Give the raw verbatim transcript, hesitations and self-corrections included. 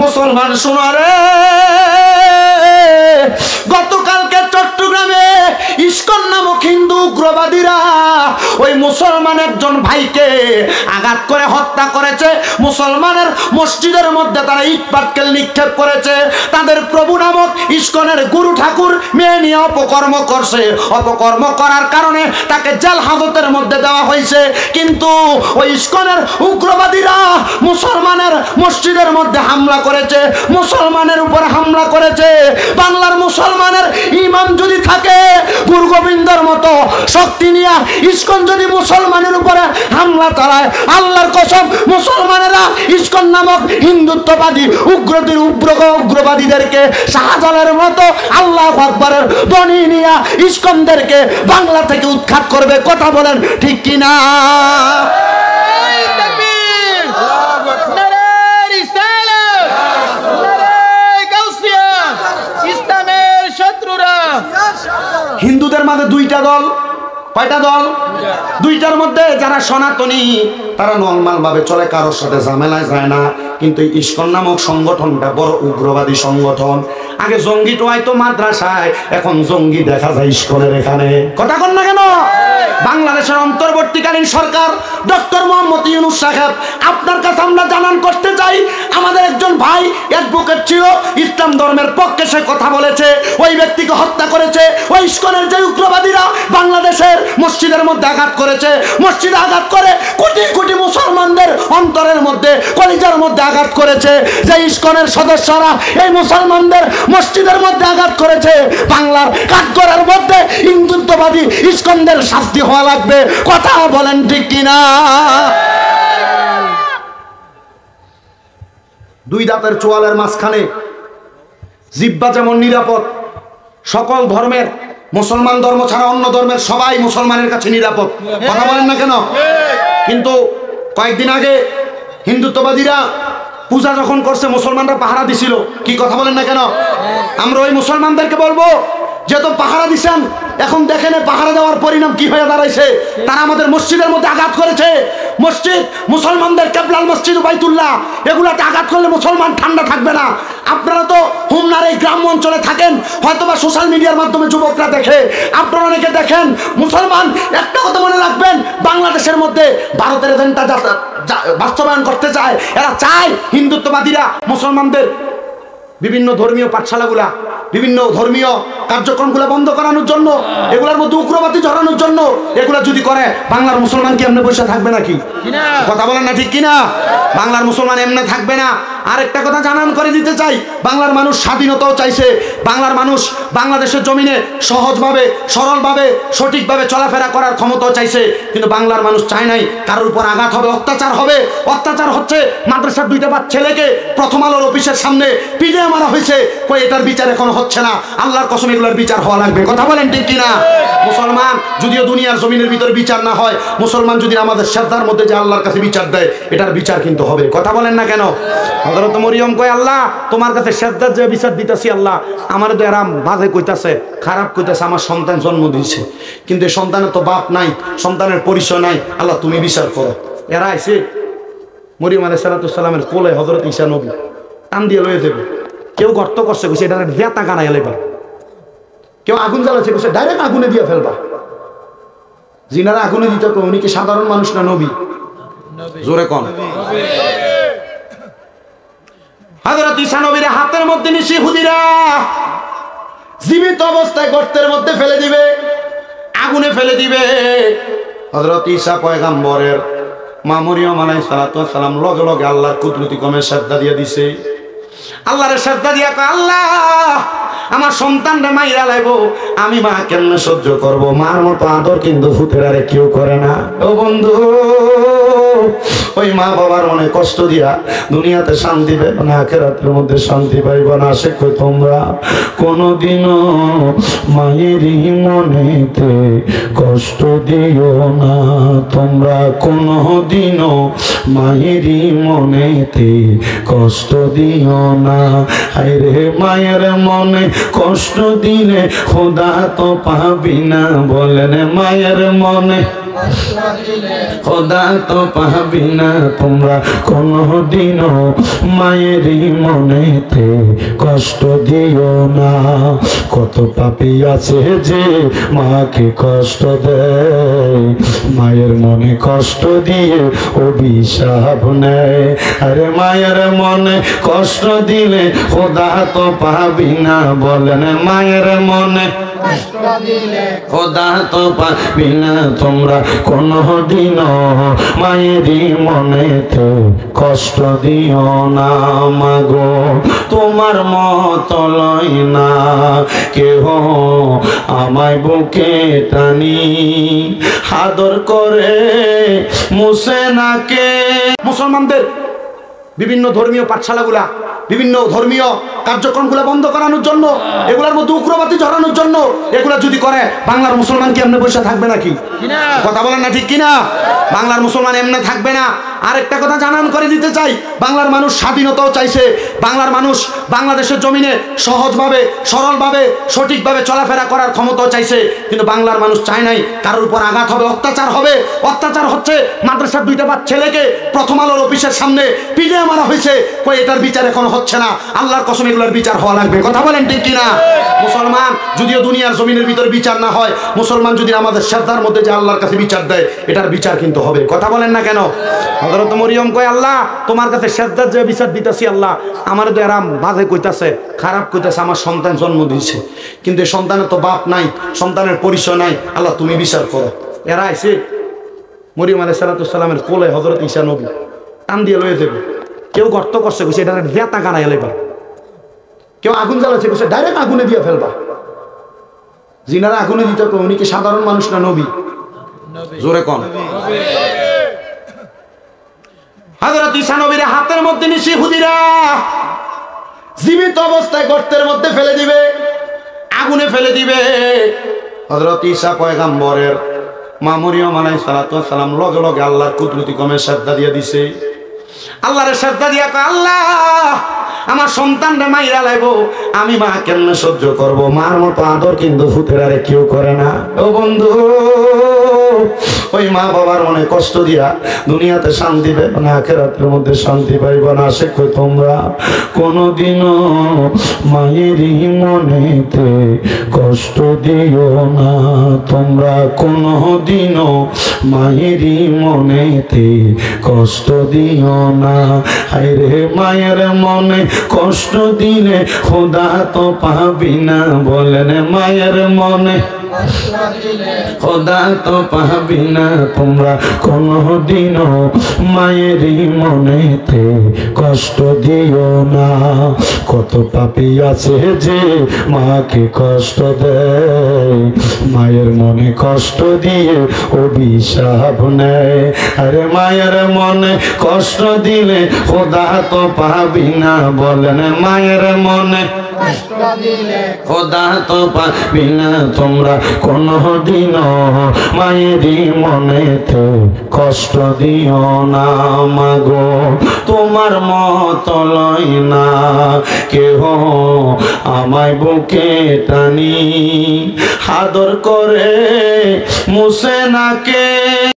মুসলমান শোনো রে, গতকালকে চট্টগ্রামে ইস্কন নামক হিন্দু উগ্রবাদীরা ওই মুসলমান একজন ভাইকে আঘাত করে হত্যা করেছে। মুসলমানের মসজিদের মধ্যে তারা ইট পাটকেল নিক্ষেপ করেছে। তাদের প্রভু নামক ইস্কনের গুরু ঠাকুর মেয়ে নিয়ে অপকর্ম করছে। অপকর্ম করার কারণে তাকে জেল হাজতের মধ্যে দেওয়া হয়েছে। কিন্তু ওই ইস্কনের উগ্রবাদীরা মুসলমানের মসজিদের মধ্যে হামলা করেছে, মুসলমানের উপর হামলা করেছে। বাংলার মুসলমানের ইমাম যদি থাকে গুরু গোবিন্দর মতো শক্তি নিয়ে ইস্কন যদি মুসলমানের উপরে হামলা চালায়, আল্লাহর কসম মুসলমানেরা ইস্কন নামক হিন্দুত্ববাদী উগ্রদের উগ্র উগ্রবাদীদেরকে শাহজালালের মতো আল্লাহু আকবারের ধ্বনি নিয়ে ইস্কনদেরকে বাংলা থেকে উৎখাত করবে। কথা বলেন ঠিক কিনা? হিন্দুদের মাঝে দুইটা দল। কয়টা দল? দুইটার মধ্যে যারা সনাতনী তারা নরমাল ভাবে চলে, কারোর সাথে ঝামেলায় যায় না। কিন্তু ইস্কন নামক সংগঠনটা বড় উগ্রবাদী সংগঠন। আগে জঙ্গি টোয়াইতো মাদ্রাসায়, এখন জঙ্গি দেখা যায় ইস্কনের এখানে। কথা কন না কেন? বাংলাদেশের অন্তর্বর্তীকালীন সরকার ডক্টর মোহাম্মদ ইউনূস সাহেব, আপনার কাছে আমরা জানান করতে চাই, আমাদের একজন ভাই অ্যাডভোকেট ছিল, ইসলাম ধর্মের পক্ষে সে কথা বলেছে, ওই ব্যক্তিকে হত্যা করেছে ওই ইস্কনের যে উগ্রবাদীরা বাংলাদেশের মসজিদের মধ্যে আঘাত করেছে। মসজিদে আঘাত করে কোটি কোটি মুসলমানদের অন্তরের মধ্যে কলিজার মধ্যে আঘাত করেছে। যে ইস্কনের সদস্যরা এই মুসলমানদের মসজিদের মধ্যে আঘাত করেছে, বাংলার কাঠগড়ার মধ্যে হিন্দুত্ববাদী ইস্কনদের শাস্তি হওয়া লাগবে। কথা বলেন ঠিক কিনা? দুই দাঁতের চোয়ালের মাঝখানে জিহ্বা যেমন নিরাপদ, সকল ধর্মের মুসলমান ধর্ম ছাড়া অন্য ধর্মের সবাই মুসলমানের কাছে নিরাপদ। কথা বলেন না কেন? কিন্তু কয়েকদিন আগে হিন্দুত্ববাদীরা পূজা যখন করছে মুসলমানরা পাহারা দিছিল। কি কথা বলেন না কেন? আমরা ওই মুসলমানদেরকে বলবো, যেহেতু পাহারা দিছেন, এখন দেখেন পাহারা দেওয়ার পরিণাম কি হয়ে দাঁড়াইছে। তারা আমাদের মসজিদের মধ্যে আঘাত করেছে। মসজিদ মুসলমানদের কেবলাল মসজিদ বাইতুল্লাহ, এগুলাতে আঘাত করলে মুসলমান ঠান্ডা থাকবে না। আপনারা তো হুমনার এই গ্রাম্য অঞ্চলে থাকেন, হয়তোবা সোশ্যাল মিডিয়ার মাধ্যমে যুবকরা দেখে, আপনারা অনেকে দেখেন। মুসলমান একটা কথা মনে রাখবেন, বাংলাদেশের মধ্যে ভারতের এজেন্ডা বাস্তবায়ন করতে চায়। এরা চায় হিন্দুত্ববাদীরা মুসলমানদের বিভিন্ন ধর্মীয় পাঠশালাগুলা, বিভিন্ন ধর্মীয় কার্যক্রমগুলা বন্ধ করানোর জন্য, এগুলোর মধ্যে উগ্রবাদী জড়ানোর জন্য। এগুলা যদি করে বাংলার মুসলমান কি এমনি বসে থাকবে নাকি? কথা বলেন না ঠিক কিনা? বাংলার মুসলমান এমনি থাকবে না। আরেকটা কথা জানান করে দিতে চাই, বাংলার মানুষ স্বাধীনতাও চাইছে। বাংলার মানুষ বাংলাদেশের জমিনে সহজভাবে, সরলভাবে, সঠিকভাবে চলাফেরা করার ক্ষমতাও চাইছে। কিন্তু বাংলার মানুষ চায় নাই কারোর উপর আঘাত হবে, অত্যাচার হবে। অত্যাচার হচ্ছে, মাদ্রাসার দুইটা বাচ্চা ছেলেকে প্রথম আলোর অফিসের সামনে পিটে মারা হয়েছে, কই এটার বিচার এখনো হচ্ছে না। আল্লাহর কসম এগুলোর বিচার হওয়া লাগবে। কথা বলেন ঠিক কিনা? মুসলমান যদিও দুনিয়ার জমিনের ভিতরে বিচার না হয়, মুসলমান যদি আমাদের শ্রদ্ধার মধ্যে যে আল্লাহর কাছে বিচার দেয়, এটার বিচার কিন্তু হবে। কথা বলেন না কেন? হযরত মরিয়ম কয়, আল্লাহ তোমার কাছে শ্রদ্ধার যে বিচার দিতেছি, আল্লাহ আমার তো এরা বাজে কইতাছে, খারাপ কইতাছে, আমার সন্তান জন্ম দিয়েছে, কিন্তু এই সন্তানের তো বাপ নাই, সন্তানের পরিচয় নাই, আল্লাহ তুমি বিচার করো। এরা আইছে মরিয়ম আলাইহিস সালামের কোলে হযরত ঈসা নবী টান দিয়ে লয়ে যাবে। কেউ গর্ত করছে, কইছে এটা ভেতা কানাই এলাইবা। কেউ আগুন জ্বালাচ্ছে, কইছে ডাইরেক্ট আগুনে দিয়ে ফেলবা। জিনারা আগুনে দিতে কয়, উনি কি সাধারণ মানুষ না নবী? জোরে কোন? হযরত ঈসা নবীর হাতের মধ্যে নিশি হুদিরা জীবিত অবস্থায় গর্তের মধ্যে ফেলে দিবে, আগুনে ফেলে দিবে। হযরত ঈসা পয়গম্বরের মা মরিয়ম আলাইহিস সালাম লগে লগে আল্লাহর কুদরতি কমে সাজদা দিয়ে দিছে। আল্লাহর সাজদা দিয়া কয়, আল্লাহ আমার সন্তানটা মাইরা লাইবো, আমি মা কেমনে সহ্য করব? মার মতো আদর কিন্তু ফুতেরারে কেউ করে না। ও বন্ধু, ওই মা বাবার মনে কষ্ট দিয়া দুনিয়াতে শান্তি পাইব না, আখিরাতের মধ্যে শান্তি পাইব না। সে কই তোমরা কোনদিনও মায়েরই মনেতে কষ্ট দিও না, তোমরা কোনদিনও মায়েরই মনেতে কষ্ট দিও না। আরে মায়ের মনে কষ্ট দিলে খোদা তো পাবি না। বলেন মায়ের মনে খোদা তো পাবি না তোমরা কোনদিনও মায়েরই মনেতে কষ্ট দিও না। কত পাপী আছে যে মাকে কষ্ট দেয়, মায়ের মনে কষ্ট দিয়ে অভিশাপ নেয়। আরে মায়ের মনে কষ্ট দিলে খোদা তো পাবি না, বলেন মায়ের মনে খোদা তো পাবি না তোমরা কোনদিনও মায়েরই মনেতে কষ্ট দিও না। মাগো তোমার মত লয় না কেহ আমায় বুকে টানি, আদর করে মুছে না কে। মুসলমানদের বিভিন্ন ধর্মীয় পাঠশালাগুলা, বিভিন্ন ধর্মীয় কার্যক্রমগুলো বন্ধ করানোর জন্য, এগুলোর মধ্যে উগ্রবাদী ঝরানোর জন্য এগুলা যদি করে, বাংলার মুসলমান কি এমনি বসে থাকবে নাকি? কথা বলেন না ঠিক কিনা? বাংলার মুসলমান এমনি থাকবে না। আরেকটা কথা জানান করে দিতে চাই, বাংলার মানুষ স্বাধীনতাও চাইছে, বাংলার মানুষ বাংলাদেশের জমিনে সহজভাবে সরলভাবে সঠিকভাবে চলাফেরা করার ক্ষমতাও চাইছে, কিন্তু বাংলার মানুষ চায় নাই কারোর উপর আঘাত হবে, অত্যাচার হবে। অত্যাচার হচ্ছে, মাদ্রাসার দুইটা বাচ্চা ছেলেকে প্রথম আলোর অফিসের সামনে পিটে মারা হয়েছে, কই এটার বিচার এখনো হচ্ছে না। আল্লাহর কসম এগুলোর বিচার হওয়া লাগবে। কথা বলেন ঠিক কিনা? মুসলমান যদিও দুনিয়ার জমিনের ভিতরে বিচার না হয়, মুসলমান যদি আমাদের শ্রদ্ধার মধ্যে যে আল্লাহর কাছে বিচার দেয়, এটার বিচার কিন্তু হবে। কথা বলেন না কেন? হযরত মরিয়ম কয়, আল্লাহ তোমার কাছে শ্রদ্ধার যে বিচার দিতেছি, আল্লাহ আমার তো এরা মাঝে কইতাছে, খারাপ কইতাছে, আমার সন্তান জন্ম দিয়েছে, কিন্তু এই সন্তানের তো বাপ নাই, সন্তানের পরিচয় নাই, আল্লাহ তুমি বিচার করো। এরা আইছে মরিয়ম আলাইহিস সালামের কোলে হযরত ঈসা নবী টান দিয়ে লয়ে যাবে। কেউ গর্ত করছে, কইছে এটা বেতা কানায় লেবা, কেউ আগুন জ্বালাচ্ছে, কইছে ডাইরেক্ট আগুনে দিয়ে ফেলবা। জিনারা আগুনে দিতে কয়, উনি কি সাধারণ মানুষ না নবী? জোরে কোন? হযরত ঈসা নবীর হাতের মধ্যে নিছি হুদিরা জীবিত অবস্থায় গর্তের মধ্যে ফেলে দিবে, আগুনে ফেলে দিবে। হযরত ঈসা পয়গম্বরের মা মরিয়ম আলাইহিস সালাম লগে লগে আল্লাহর কুদরতি কমে সাজদা দিয়ে দিছে। আল্লাহরে সাজদা দিয়া কয়, আল্লাহ আমার সন্তানরে মাইরা লাইবো, আমি মা কেমনে সহ্য করব? মার মতো আদর কিন্তু ফুতেরারে কেউ করে না। ও বন্ধু, ওই মা বাবার মনে কষ্ট দিয়া দুনিয়াতে শান্তি পাইব না, আখিরাতের মধ্যে শান্তি পাইব না। সে কই তোমরা কোনদিনও মায়েরই মনেতে কষ্ট দিও না, তোমরা কোনদিনও মায়েরই মনেতে কষ্ট দিও না। হায়রে মায়ের মনে কষ্ট দিলে খোদা তো পাবি না, বলেন মায়ের মনে খোদা তো পাবি না তোমরা কোনদিনও মায়েরই মনেতে কষ্ট দিও না। কত পাপী আছে যে মাকে কষ্ট দেয়, মায়ের মনে কষ্ট দিয়ে অভিশাপ নেয়। আরে মায়ের মনে কষ্ট দিলে খোদা তো পাবি না, বলেন মায়ের মনে খোদা তো পাবি না তোমরা কোনদিনও মায়েরই মনেতে কষ্ট দিও না। মাগো তোমার মত লয় না কেহ আমায় বুকে টানি, আদর করে মুছে না কে।